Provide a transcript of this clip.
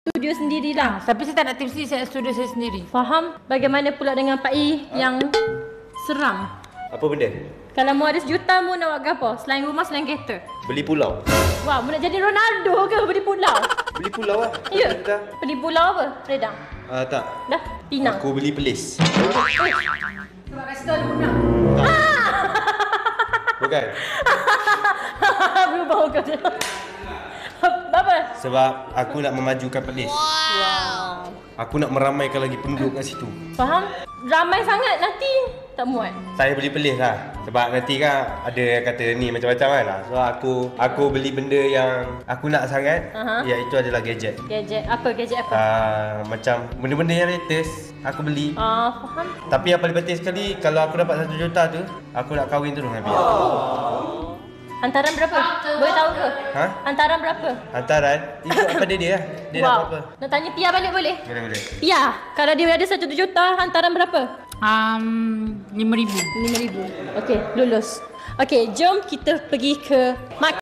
studio sendirilah. Tapi saya tak nak tim sendiri, saya nak studio saya sendiri. Faham? Bagaimana pula dengan Pak I yang seram? Apa benda? Kalau mu ada sejuta, mu nak buat apa? Selain rumah, selain kereta. Beli pulau. Wah, mu nak jadi Ronaldo ke beli pulau? Beli pulau lah. Ya. Beli pulau apa? Redang? Tak. Dah? Pinang? Aku beli Perlis. Sebab kat situ ada guna. Bukan. Berubah ke dia. Apa? Sebab aku nak memajukan Perlis. Wow. Aku nak meramaikan lagi penduduk kat situ. Faham? Ramai sangat nanti tak muat. Saya beli Perlis lah. Sebab nanti kan ada yang kata ni macam-macam kan lah. So aku beli benda yang aku nak sangat. Iaitu adalah gadget. Gadget apa? Gadget apa? Macam benda-benda yang latest aku beli. Faham. Tapi yang paling penting sekali, kalau aku dapat 1 juta tu, aku nak kahwin terus dengan Pia. Hantaran berapa? Boleh tahu ke? Ha? Hantaran berapa? Hantaran ikut pada dia lah. Dia nak apa? Nak tanya Pia balik boleh? Boleh. Pia, kalau dia ada 1 juta, hantaran berapa? 5,000. 5,000. Okey, lulus. Okey, jom kita pergi ke